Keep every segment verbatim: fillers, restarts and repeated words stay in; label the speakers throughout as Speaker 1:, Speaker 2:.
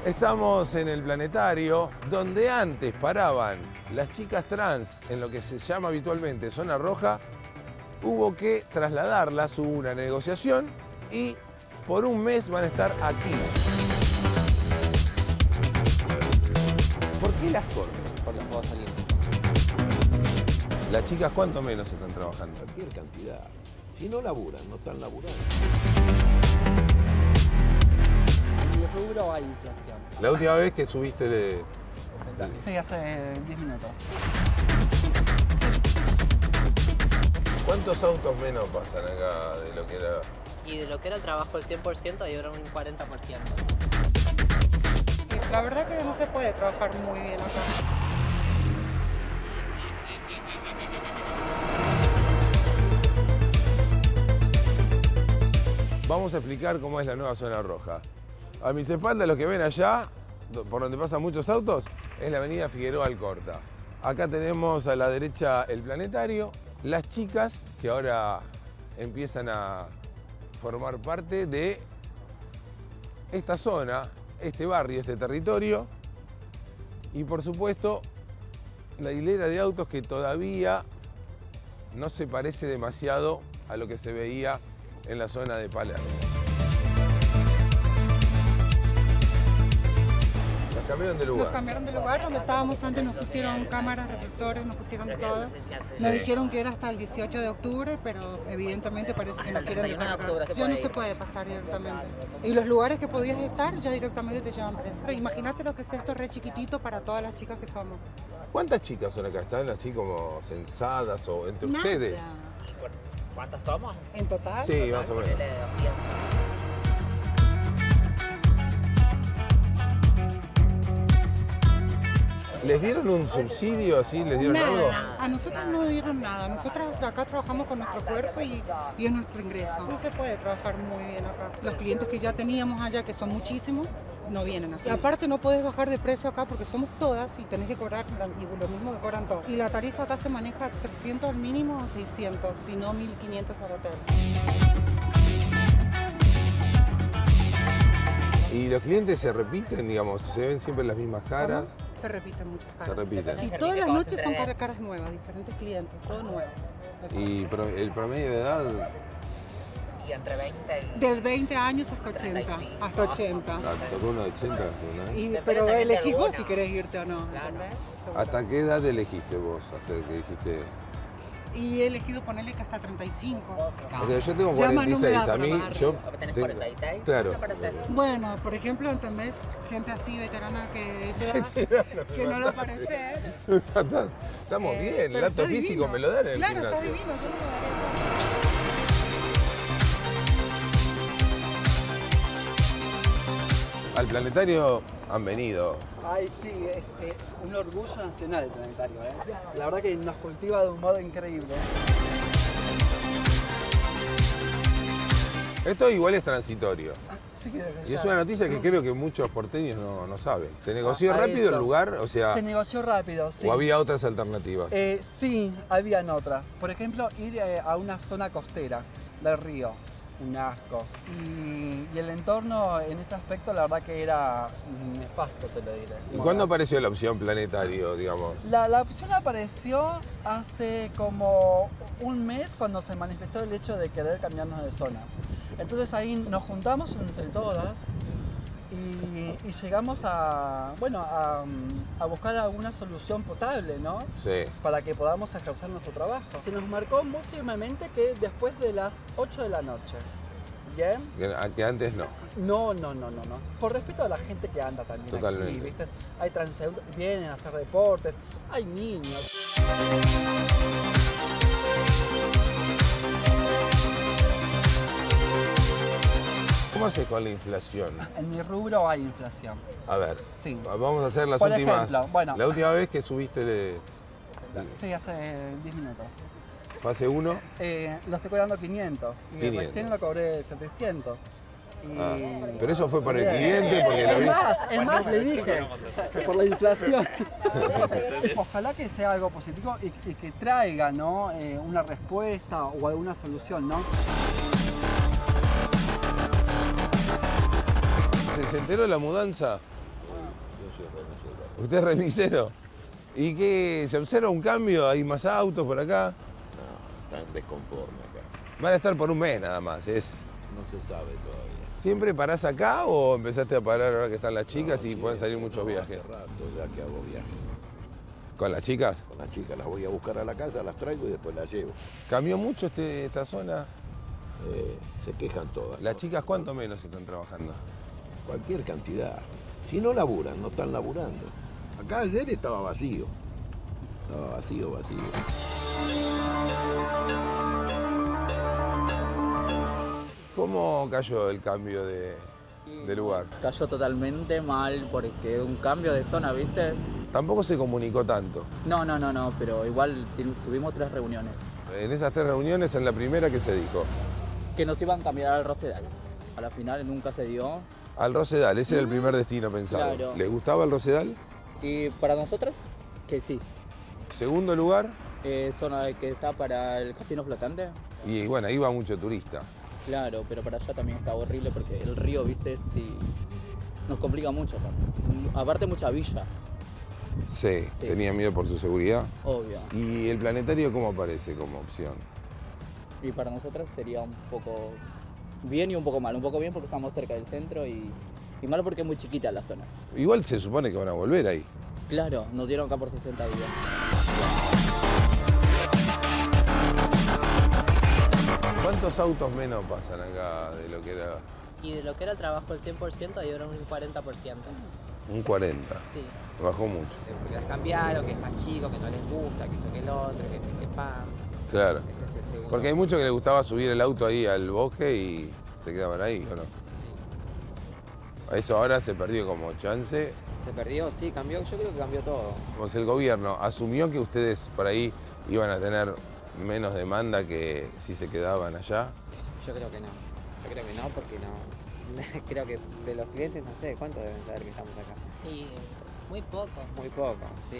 Speaker 1: Estamos en el planetario, donde antes paraban las chicas trans en lo que se llama habitualmente zona roja. Hubo que trasladarlas, hubo una negociación y por un mes van a estar aquí. ¿Por qué las corren?
Speaker 2: Por los Juegos Olímpicos.
Speaker 1: Las chicas, ¿cuánto menos están trabajando?
Speaker 3: Cualquier cantidad. Si no laburan, no están laburando.
Speaker 2: En mi rubro hay inflación.
Speaker 1: La última vez que subiste de...
Speaker 2: Sí, hace diez minutos.
Speaker 1: ¿Cuántos autos menos pasan acá de lo que era?
Speaker 4: Y de lo que era el trabajo el cien por ciento, hay ahora un cuarenta por ciento.
Speaker 5: La verdad que no se puede trabajar muy bien acá.
Speaker 1: Vamos a explicar cómo es la nueva zona roja. A mis espaldas, lo que ven allá, por donde pasan muchos autos, es la avenida Figueroa Alcorta. Acá tenemos a la derecha el planetario, las chicas que ahora empiezan a formar parte de esta zona, este barrio, este territorio, y por supuesto la hilera de autos que todavía no se parece demasiado a lo que se veía en la zona de Palermo. Las cambiaron de lugar.
Speaker 5: Nos cambiaron de lugar, donde estábamos antes nos pusieron cámaras, reflectores, nos pusieron de todo. Nos
Speaker 1: Sí.
Speaker 5: dijeron que era hasta el dieciocho de octubre, pero evidentemente parece que no quieren dejar acá. Ya no se puede pasar directamente. Y los lugares que podías estar ya directamente te llevan preso. Imagínate lo que es esto re chiquitito para todas las chicas que somos.
Speaker 1: ¿Cuántas chicas son acá? ¿Están así como censadas o entre
Speaker 5: Nada.
Speaker 1: ustedes?
Speaker 4: ¿Cuántas somos?
Speaker 5: ¿En total?
Speaker 1: Sí, más o menos.
Speaker 4: Ponele doscientos.
Speaker 1: ¿Les dieron un subsidio así? ¿Les dieron algo?
Speaker 5: Nada, a nosotros no dieron nada. Nosotros acá trabajamos con nuestro cuerpo y, y es nuestro ingreso. No se puede trabajar muy bien acá. Los clientes que ya teníamos allá, que son muchísimos, no vienen acá. Y aparte no podés bajar de precio acá porque somos todas y tenés que cobrar y lo mismo que cobran todos. Y la tarifa acá se maneja trescientos al mínimo o seiscientos, si no mil quinientos al hotel.
Speaker 1: ¿Y los clientes se repiten, digamos? ¿Se ven siempre las mismas caras?
Speaker 5: ¿Cómo? Se repiten muchas caras.
Speaker 1: Se repiten.
Speaker 5: Sí, todas las noches son caras, caras nuevas, diferentes clientes, todo nuevo.
Speaker 1: ¿Y pro- el promedio de edad?
Speaker 4: Y entre veinte y...
Speaker 5: Del veinte años hasta ochenta,
Speaker 4: treinta y cinco.
Speaker 5: hasta ochenta.
Speaker 1: Ah, ¿te tocó uno de ochenta? ¿No?
Speaker 5: Y,
Speaker 4: Depende
Speaker 5: pero
Speaker 4: también de
Speaker 5: elegís vos
Speaker 4: alguno.
Speaker 5: si querés irte o no,
Speaker 4: Claro.
Speaker 5: ¿entendés?
Speaker 1: ¿Hasta qué edad elegiste vos? Hasta que dijiste...
Speaker 5: Y he elegido ponerle que hasta treinta y cinco.
Speaker 1: O sea, yo tengo
Speaker 5: Llama
Speaker 1: cuarenta y seis,
Speaker 5: número
Speaker 1: a mí
Speaker 5: para
Speaker 1: yo...
Speaker 4: barrio. ¿Tenés
Speaker 1: tengo-
Speaker 4: cuarenta y seis?
Speaker 1: Claro.
Speaker 4: Me parece.
Speaker 5: Bueno, por ejemplo, ¿entendés? Gente así, veterana, que de esa edad, que no lo parece.
Speaker 1: Estamos
Speaker 5: Eh,
Speaker 1: bien, el
Speaker 5: pero
Speaker 1: acto
Speaker 5: está
Speaker 1: físico
Speaker 5: divino.
Speaker 1: me lo dan en el
Speaker 5: Claro,
Speaker 1: gimnasio.
Speaker 5: está divino, yo no lo daría.
Speaker 1: Al planetario han venido.
Speaker 2: Ay, sí, es eh, un orgullo nacional el planetario, ¿eh? La verdad que nos cultiva de un modo increíble.
Speaker 1: Esto igual es transitorio.
Speaker 2: Sí, desde
Speaker 1: Y
Speaker 2: ya.
Speaker 1: es una noticia que creo que muchos porteños no, no saben. ¿Se negoció
Speaker 2: A- a
Speaker 1: rápido el
Speaker 2: eso.
Speaker 1: lugar? O sea,
Speaker 2: Se negoció rápido, sí.
Speaker 1: ¿o había otras alternativas?
Speaker 2: Eh, sí, habían otras. Por ejemplo, ir eh, a una zona costera del río, un asco. Y, y el entorno en ese aspecto, la verdad que era nefasto, te lo diré.
Speaker 1: ¿Y cuándo apareció la opción planetario, digamos?
Speaker 2: La, la opción apareció hace como un mes cuando se manifestó el hecho de querer cambiarnos de zona. Entonces ahí nos juntamos entre todas y, y llegamos a, bueno, a, a buscar alguna solución potable, ¿no?
Speaker 1: Sí.
Speaker 2: Para que podamos ejercer nuestro trabajo. Se nos marcó muy firmemente que después de las ocho de la noche. ¿Bien?
Speaker 1: Que, que antes no.
Speaker 2: No, no, no, no, no. Por respeto a la gente que anda también
Speaker 1: Totalmente.
Speaker 2: aquí, ¿viste? Hay transeúntes, vienen a hacer deportes, hay niños.
Speaker 1: ¿Cómo haces con la inflación?
Speaker 2: En mi rubro hay inflación.
Speaker 1: A ver,
Speaker 2: Sí.
Speaker 1: vamos a hacer las
Speaker 2: Por
Speaker 1: últimas.
Speaker 2: ejemplo, bueno.
Speaker 1: La última vez que subiste de
Speaker 2: Sí, hace diez minutos.
Speaker 1: fase uno.
Speaker 2: Eh, lo estoy cobrando quinientos y
Speaker 1: quinientos.
Speaker 2: recién lo cobré setecientos. Y...
Speaker 1: Ah, pero eso fue para el
Speaker 2: Bien.
Speaker 1: cliente porque lo
Speaker 2: Es
Speaker 1: vi.
Speaker 2: más, es más, le dije que por la inflación. Ojalá que sea algo positivo y, y que traiga, ¿no? eh, una respuesta o alguna solución, ¿no?
Speaker 1: ¿Se, se enteró de la mudanza?
Speaker 3: soy remisero.
Speaker 1: ¿Usted es remisero? ¿Y qué? ¿Se observa un cambio? ¿Hay más autos por acá?
Speaker 3: No, están desconformes acá.
Speaker 1: Van a estar por un mes nada más. Es...
Speaker 3: No se sabe todavía.
Speaker 1: ¿Siempre parás acá o empezaste a parar ahora que están las chicas
Speaker 3: No,
Speaker 1: y
Speaker 3: sí,
Speaker 1: pueden salir
Speaker 3: no,
Speaker 1: muchos viajes?
Speaker 3: Hace rato ya que hago viajes.
Speaker 1: ¿Con las chicas?
Speaker 3: Con las chicas las voy a buscar a la casa, las traigo y después las llevo.
Speaker 1: ¿Cambió mucho este, esta zona?
Speaker 3: Eh, se quejan todas.
Speaker 1: ¿Las
Speaker 3: ¿no?
Speaker 1: chicas cuánto menos están trabajando?
Speaker 3: Cualquier cantidad. Si no laburan, no están laburando. Acá ayer estaba vacío. Estaba vacío, vacío.
Speaker 1: ¿Cómo cayó el cambio de, de lugar?
Speaker 6: Cayó totalmente mal porque un cambio de zona, ¿viste?
Speaker 1: Tampoco se comunicó tanto.
Speaker 6: No, no, no, no, pero igual tu- tuvimos tres reuniones.
Speaker 1: En esas tres reuniones, en la primera, ¿qué se dijo?
Speaker 6: Que nos iban a cambiar al Rosedal. A la final nunca se dio.
Speaker 1: Al Rosedal, ese era el primer destino pensado.
Speaker 6: Claro.
Speaker 1: ¿Les gustaba el Rosedal?
Speaker 6: Y para nosotros, que sí.
Speaker 1: Segundo lugar,
Speaker 6: Eh, zona que está para el casino flotante.
Speaker 1: y bueno, ahí va mucho turista.
Speaker 6: Claro, pero para allá también está horrible porque el río, ¿viste? Sí, nos complica mucho. ¿no? Aparte mucha villa,
Speaker 1: Sí,
Speaker 6: Sí.
Speaker 1: tenía miedo por su seguridad.
Speaker 6: obvio.
Speaker 1: ¿Y el planetario cómo aparece como opción?
Speaker 6: Y para nosotros sería un poco bien y un poco mal. Un poco bien porque estamos cerca del centro y, y mal porque es muy chiquita la zona.
Speaker 1: Igual se supone que van a volver ahí.
Speaker 6: Claro, nos dieron acá por sesenta días.
Speaker 1: ¿Cuántos autos menos pasan acá de lo que era
Speaker 4: Y de lo que era el trabajo el cien por ciento, ahí era un cuarenta por ciento.
Speaker 1: un cuarenta?
Speaker 4: Sí.
Speaker 1: Bajó mucho.
Speaker 7: Porque las cambiaron, que es más chico, que no les gusta, que esto que el otro, que, que pan.
Speaker 1: Claro.
Speaker 7: Ese es el segundo.
Speaker 1: Porque hay muchos que les gustaba subir el auto ahí al bosque y se quedaban ahí, ¿o no? Eso ahora se perdió como chance.
Speaker 7: Se perdió, sí, cambió, yo creo que cambió todo.
Speaker 1: Como si el gobierno asumió que ustedes por ahí iban a tener menos demanda que si se quedaban allá.
Speaker 7: Yo creo que no. Yo creo que no, porque no. Creo que de los clientes, no sé, ¿cuánto deben saber que estamos acá?
Speaker 4: Y muy poco.
Speaker 7: Muy poco, sí.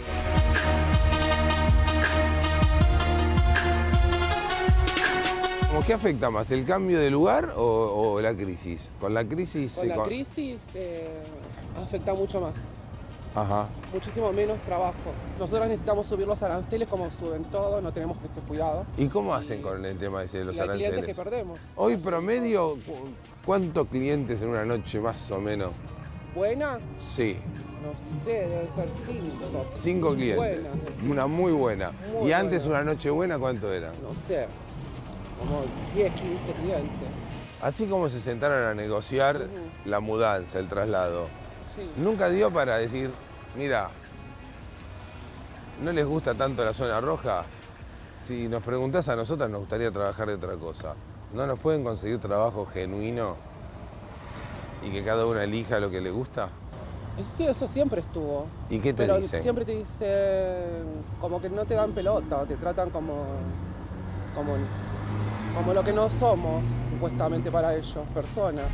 Speaker 1: ¿Cómo qué afecta más, el cambio de lugar o, o la crisis? Con la crisis...
Speaker 8: Con
Speaker 1: se
Speaker 8: la
Speaker 1: con-
Speaker 8: crisis eh, afecta mucho más,
Speaker 1: Ajá.
Speaker 8: muchísimo menos trabajo. Nosotros necesitamos subir los aranceles como suben todo, no tenemos ese cuidado.
Speaker 1: ¿Y cómo hacen con el tema ese de los
Speaker 8: y hay clientes que
Speaker 1: aranceles?
Speaker 8: perdemos.
Speaker 1: Hoy promedio, cu- ¿cuántos clientes en una noche más o menos?
Speaker 8: Buena,
Speaker 1: Sí,
Speaker 8: no sé, debe ser cinco.
Speaker 1: cinco clientes.
Speaker 8: Buena,
Speaker 1: Una muy buena.
Speaker 8: Muy
Speaker 1: ¿Y antes
Speaker 8: buena.
Speaker 1: una noche buena cuánto era?
Speaker 8: no sé, como diez, quince clientes.
Speaker 1: Así como se sentaron a negociar
Speaker 8: Ujú.
Speaker 1: la mudanza, el traslado,
Speaker 8: Sí.
Speaker 1: nunca dio para decir, mira, ¿no les gusta tanto la zona roja? Si nos preguntás a nosotras nos gustaría trabajar de otra cosa. ¿No nos pueden conseguir trabajo genuino y que cada una elija lo que le gusta?
Speaker 8: Y sí, eso siempre estuvo.
Speaker 1: ¿Y qué te
Speaker 8: Pero
Speaker 1: dicen?
Speaker 8: siempre te dicen como que no te dan pelota, o te tratan como, como, como lo que no somos, supuestamente para ellos, personas.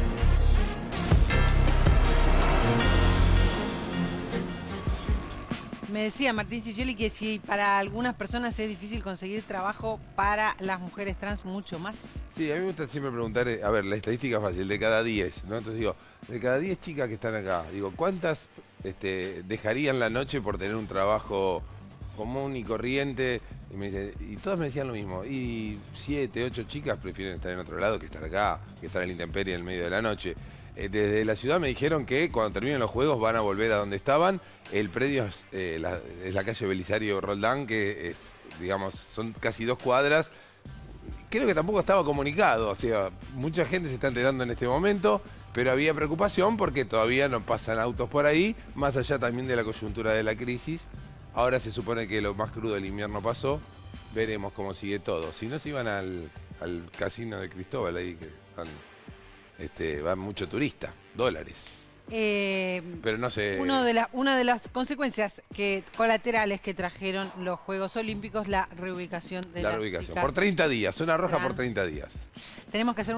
Speaker 9: Me decía Martín Sicioli que si para algunas personas es difícil conseguir trabajo, para las mujeres trans mucho más.
Speaker 1: Sí, a mí me gusta siempre preguntar, eh, a ver, la estadística es fácil, de cada diez, ¿no? Entonces digo, de cada diez chicas que están acá, digo, ¿cuántas este, dejarían la noche por tener un trabajo común y corriente? Y, me dice- y todas me decían lo mismo, y siete, ocho chicas prefieren estar en otro lado que estar acá, que estar en la intemperie en el medio de la noche. Eh, desde la ciudad me dijeron que cuando terminen los juegos van a volver a donde estaban. El predio es, eh, la, es la calle Belisario Roldán, que es, digamos, son casi dos cuadras. Creo que tampoco estaba comunicado, o sea, mucha gente se está enterando en este momento, pero había preocupación porque todavía no pasan autos por ahí, más allá también de la coyuntura de la crisis. Ahora se supone que lo más crudo del invierno pasó, veremos cómo sigue todo. Si no, se iban al, al casino de Cristóbal, ahí que van, este, van mucho turista, dólares.
Speaker 9: Eh,
Speaker 1: Pero no sé...
Speaker 9: uno de la- una de las consecuencias que, colaterales que trajeron los Juegos Olímpicos, la reubicación de
Speaker 1: la
Speaker 9: las
Speaker 1: reubicación.
Speaker 9: chicas
Speaker 1: Por treinta días, zona roja por
Speaker 9: trans.
Speaker 1: treinta días.
Speaker 9: Tenemos que hacer